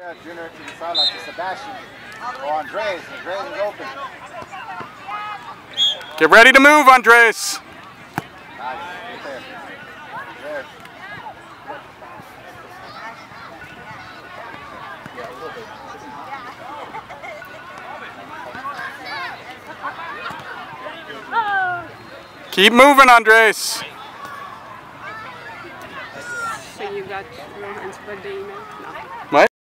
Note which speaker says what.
Speaker 1: Junior to the sideline to Sebastian. Oh, Andres. Andres is open.
Speaker 2: Get ready to move, Andres.
Speaker 1: Nice. Right there. There.
Speaker 2: Keep moving, Andres.
Speaker 3: So you got your hands for the email? No.
Speaker 2: What?